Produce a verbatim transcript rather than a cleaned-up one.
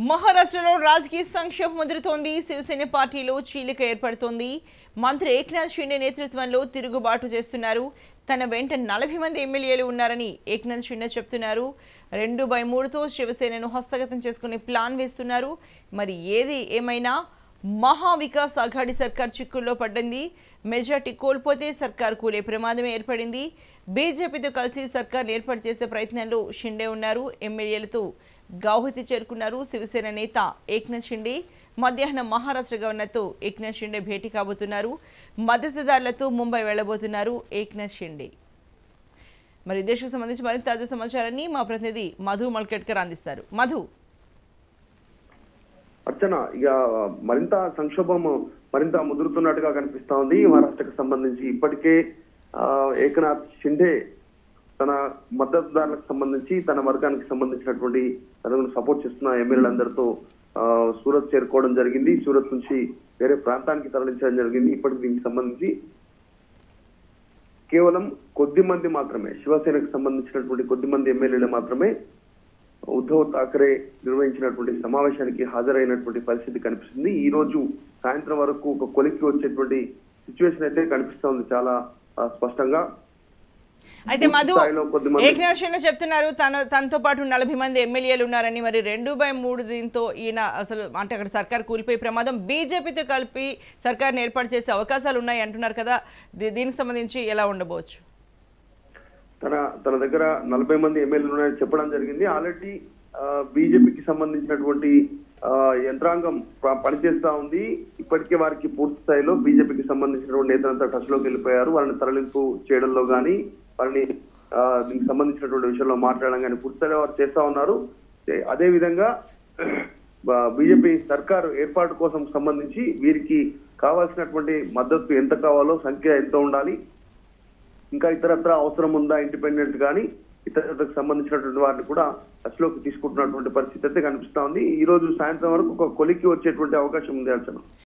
మహారాష్ట్రలో రాజకీయ సంక్షోభం ముదురుతోంది. శివసేన పార్టీలో చీలిక ఏర్పడుతోంది. మంత్రి ఏక్నాథ్ షిండే నేతృత్వంలో తిరుగుబాటు చేస్తున్నారు. తన వెంట నలభై మంది ఎమ్మెల్యేలు ఉన్నారని ఏక్నాథ్ షిండే చెప్తున్నారు. రెండు బై మూడుతో శివసేనను హస్తగతం చేసుకునే ప్లాన్ వేస్తున్నారు. మరి ఏది ఏమైనా మహా వికాస్ అఘాడి సర్కార్ చిక్కుల్లో పడ్డింది. మెజార్టీ కోల్పోతే సర్కార్ కూలే ప్రమాదమే ఏర్పడింది. బీజేపీతో కలిసి సర్కార్ ఏర్పాటు చేసే ప్రయత్నంలో షిండే ఉన్నారు. ఎమ్మెల్యేలతో గౌహతి చేరుకున్నారు. శివసేన నేత ఏక్నాథ్ షిండే మధ్యాహ్నం మహారాష్ట్ర గవర్నర్తో ఏక్నాథ్ షిండే భేటీ కాబోతున్నారు. మద్దతుదారులతో ముంబై వెళ్లబోతున్నారు ఏక్నాథ్ షిండే. మరి దేశకు సంబంధించి మరింత తాజా సమాచారాన్ని మా ప్రతినిధి మధు మల్కెట్కర్ అందిస్తారు. మధు, అర్చన, ఇక మరింత సంక్షోభం మరింత ముదురుతున్నట్టుగా కనిపిస్తా ఉంది. మహారాష్ట్రకు సంబంధించి ఇప్పటికే ఏకనాథ్ షిండే తన మద్దతుదారులకు సంబంధించి తన వర్గానికి సంబంధించినటువంటి తనను సపోర్ట్ చేస్తున్న ఎమ్మెల్యేలందరితో సూరత్ చేరుకోవడం జరిగింది. సూరత్ నుంచి వేరే ప్రాంతానికి తరలించడం జరిగింది. ఇప్పటికి దీనికి సంబంధించి కేవలం కొద్ది మంది మాత్రమే, శివసేనకు సంబంధించినటువంటి కొద్ది మంది ఎమ్మెల్యేలు మాత్రమే ఉద్ధవ్ ఠాకరే నిర్వహించినటువంటి సమావేశానికి హాజరైనటువంటి పరిస్థితి కనిపిస్తుంది. ఈ రోజు సాయంత్రం వరకు ఒక కొలిక్కి వచ్చేటువంటి సిచ్యువేషన్ అయితే కనిపిస్తోంది చాలా స్పష్టంగా. అయితే మధు, ఏక్నాథ్ షిండే చెప్తున్నారు తన తనతో పాటు నలభై మంది ఎమ్మెల్యేలు ఉన్నారని. మరి రెండు బై మూడు దీంతో ఈయన అసలు అంటే అక్కడ సర్కార్ కూలిపోయే ప్రమాదం, బీజేపీతో కలిపి సర్కార్ని ఏర్పాటు చేసే అవకాశాలు ఉన్నాయి అంటున్నారు కదా, దీనికి సంబంధించి ఎలా ఉండబోవచ్చు? తన తన దగ్గర నలభై మంది ఎమ్మెల్యేలు ఉన్నాయని చెప్పడం జరిగింది. ఆల్రెడీ బీజేపీకి సంబంధించినటువంటి యంత్రాంగం పనిచేస్తా ఉంది. ఇప్పటికే వారికి పూర్తి స్థాయిలో బీజేపీకి సంబంధించినటువంటి నేతలంతా టచ్ లోకి వెళ్ళిపోయారు. వాళ్ళని తరలింపు చేయడంలో కానీ వారిని దీనికి సంబంధించినటువంటి విషయంలో మాట్లాడడం కానీ పూర్తి స్థాయిలో వారు చేస్తా ఉన్నారు. అదే విధంగా బీజేపీ సర్కారు ఏర్పాటు కోసం సంబంధించి వీరికి కావాల్సినటువంటి మద్దతు ఎంత కావాలో, సంఖ్య ఎంత ఉండాలి, ఇంకా ఇతరత్ర అవసరం ఉందా, ఇండిపెండెంట్ కానీ ఇతరులకు సంబంధించినటువంటి వారిని కూడా టచ్లోకి తీసుకుంటున్నటువంటి పరిస్థితి అయితే కనిపిస్తా ఉంది. ఈ రోజు సాయంత్రం వరకు ఒక కొలిక్కి వచ్చేటువంటి అవకాశం ఉంది అర్చన.